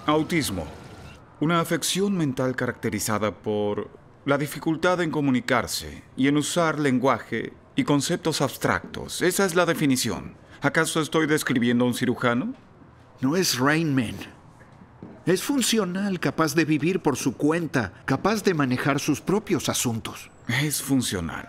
Autismo. Una afección mental caracterizada por la dificultad en comunicarse y en usar lenguaje y conceptos abstractos. Esa es la definición. ¿Acaso estoy describiendo a un cirujano? No es Rain Man. Es funcional, capaz de vivir por su cuenta, capaz de manejar sus propios asuntos. Es funcional.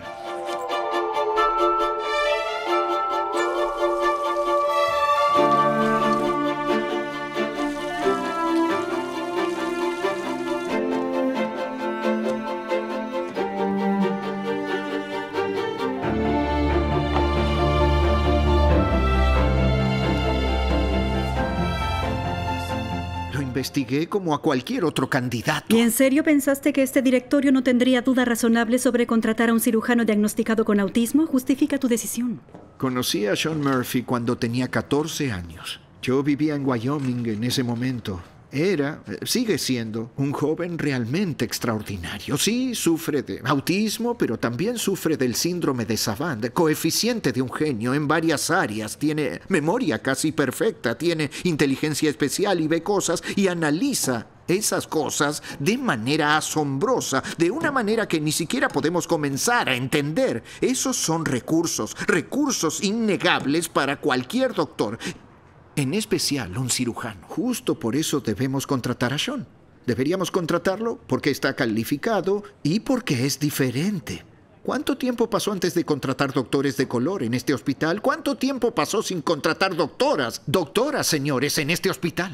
Investigué como a cualquier otro candidato. ¿Y en serio pensaste que este directorio no tendría duda razonable sobre contratar a un cirujano diagnosticado con autismo? Justifica tu decisión. Conocí a Sean Murphy cuando tenía 14 años. Yo vivía en Wyoming en ese momento. Sigue siendo, un joven realmente extraordinario. Sí, sufre de autismo, pero también sufre del síndrome de Savant, coeficiente de un genio en varias áreas. Tiene memoria casi perfecta, tiene inteligencia especial y ve cosas y analiza esas cosas de manera asombrosa, de una manera que ni siquiera podemos comenzar a entender. Esos son recursos innegables para cualquier doctor. En especial un cirujano. Justo por eso debemos contratar a Sean. Deberíamos contratarlo porque está calificado y porque es diferente. ¿Cuánto tiempo pasó antes de contratar doctores de color en este hospital? ¿Cuánto tiempo pasó sin contratar doctoras? Doctoras, señores, en este hospital.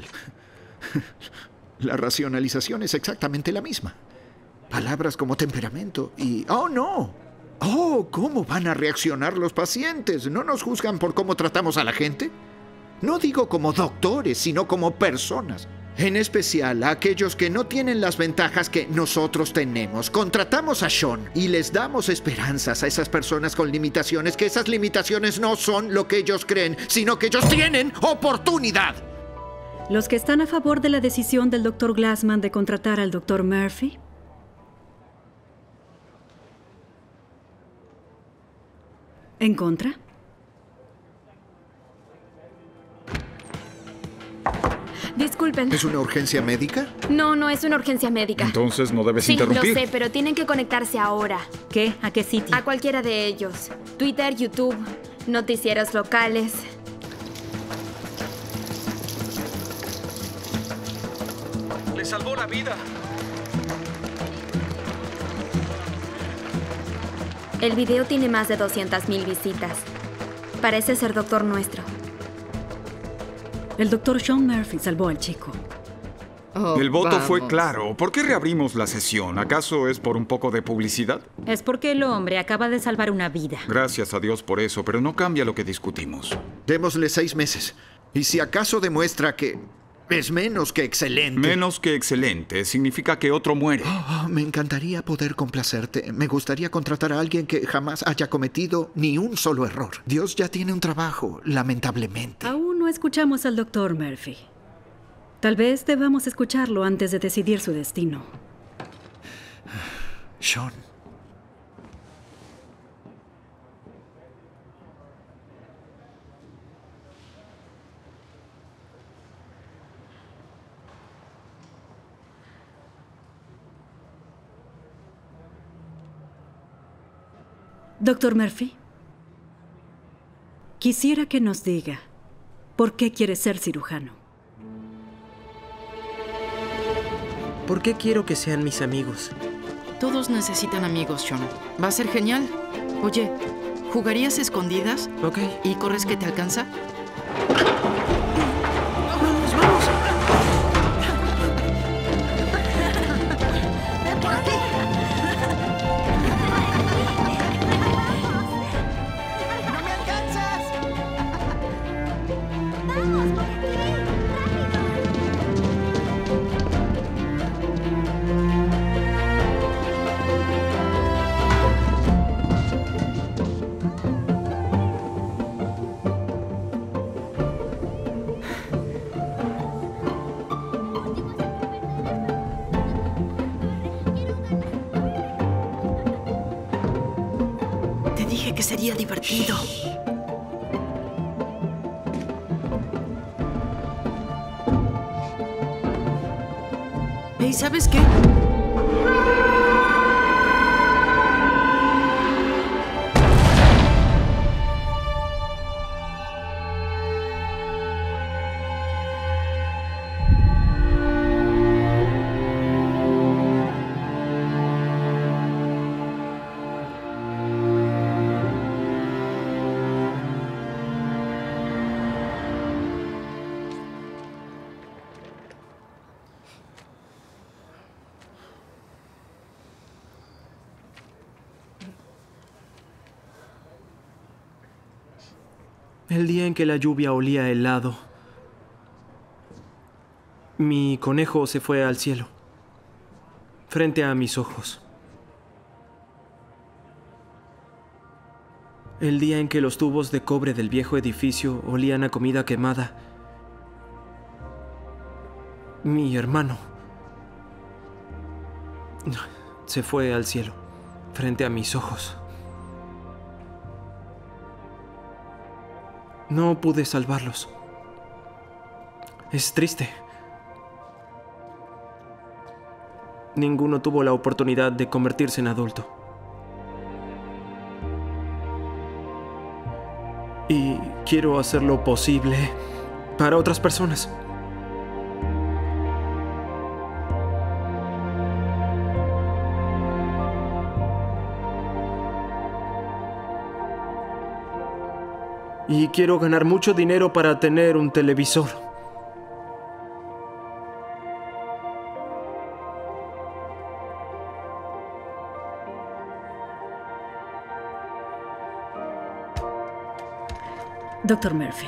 La racionalización es exactamente la misma. Palabras como temperamento y... ¡Oh, no! ¡Oh, cómo van a reaccionar los pacientes! ¿No nos juzgan por cómo tratamos a la gente? No digo como doctores, sino como personas. En especial a aquellos que no tienen las ventajas que nosotros tenemos. Contratamos a Sean y les damos esperanzas a esas personas con limitaciones, que esas limitaciones no son lo que ellos creen, sino que ellos tienen oportunidad. Los que están a favor de la decisión del Dr. Glassman de contratar al Dr. Murphy. ¿En contra? Disculpen. ¿Es una urgencia médica? No, no es una urgencia médica. Entonces no debes Sí, interrumpir. lo sé, pero tienen que conectarse ahora. ¿Qué? ¿A qué sitio? A cualquiera de ellos. Twitter, YouTube, noticieros locales. Le salvó la vida. El video tiene más de 200,000 visitas. Parece ser doctor nuestro. El Dr. Sean Murphy salvó al chico. Oh, El voto fue vamos. claro. ¿Por qué reabrimos la sesión? ¿Acaso es por un poco de publicidad? Es porque el hombre acaba de salvar una vida. Gracias a Dios por eso, pero no cambia lo que discutimos. Démosle 6 meses. Y si acaso demuestra que es menos que excelente... Menos que excelente significa que otro muere. Me encantaría poder complacerte. Me gustaría contratar a alguien que jamás haya cometido ni un solo error. Dios ya tiene un trabajo, lamentablemente. Aún no escuchamos al Dr. Murphy. Tal vez debamos escucharlo antes de decidir su destino. Sean. Dr. Murphy, quisiera que nos diga por qué quiere ser cirujano. ¿Por qué quiero que sean mis amigos? Todos necesitan amigos, Sean. Va a ser genial. Oye, ¿jugarías escondidas? Ok. ¿Y corres que te alcanza? ¡Vamos, vamos! Te dije que sería divertido. Hey, ¿sabes qué? El día en que la lluvia olía a helado, mi conejo se fue al cielo, frente a mis ojos. El día en que los tubos de cobre del viejo edificio olían a comida quemada, mi hermano se fue al cielo, frente a mis ojos. No pude salvarlos. Es triste. Ninguno tuvo la oportunidad de convertirse en adulto. Y quiero hacer lo posible para otras personas. Y quiero ganar mucho dinero para tener un televisor. Doctor Murphy.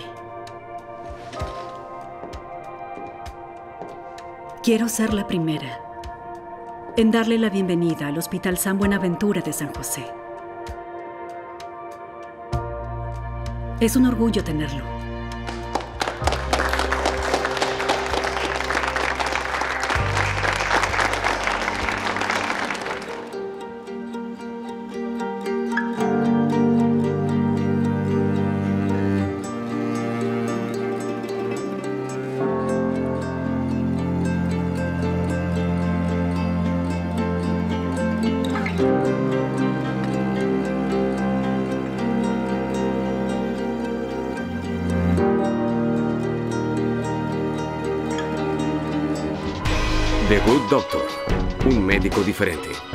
Quiero ser la primera en darle la bienvenida al Hospital San Buenaventura de San José. Es un orgullo tenerlo. The Good Doctor, un médico diferente.